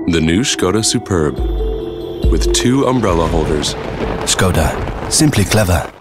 The new SKODA SUPERB with 2 umbrella holders. SKODA. Simply clever.